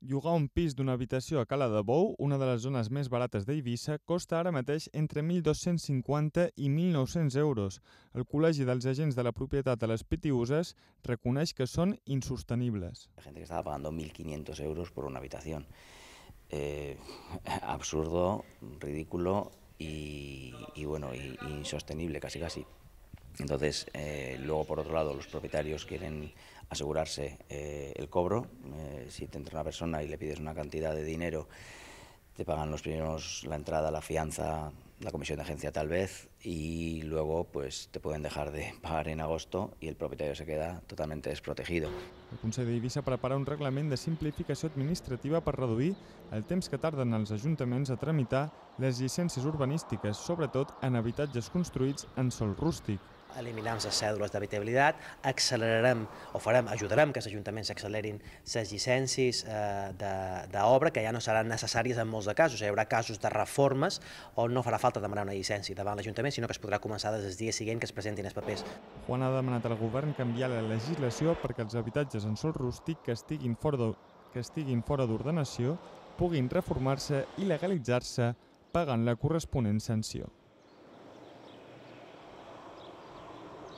Llogar un pis d'una habitació a Cala de Bou, una de les zones més barates d'Eivissa, costa ara mateix entre 1.250 i 1.900 euros. El Col·legi dels Agents de la Propietat de les Pitiüses reconeix que són insostenibles. La gente que estaba pagando 1.500 euros por una habitación. Absurdo, ridículo y insostenible casi. Entonces, luego por otro lado, los propietarios quieren asegurarse el cobro. Si te entra una persona y le pides una cantidad de dinero, te pagan los primeros la entrada, la fianza, la comisión de agencia tal vez, y luego pues te pueden dejar de pagar en agosto y el propietario se queda totalmente desprotegido. El Consell d'Eivissa prepara un reglament de simplificació administrativa per reduir el temps que tarden els ajuntaments a tramitar les llicències urbanístiques, sobretot en habitatges construïts en sòl rústic. Eliminam les cèdules d'habitabilitat, ajudarem que els ajuntaments accelerin les llicències d'obra, que ja no seran necessàries en molts de casos. Hi haurà casos de reformes on no farà falta demanar una llicència davant l'Ajuntament, sinó que es podrà començar des del dia següent que es presentin els papers. Juan ha demanat al govern canviar la legislació perquè els habitatges en sòl rústic que estiguin fora d'ordenació puguin reformar-se i legalitzar-se pagant la corresponent sanció.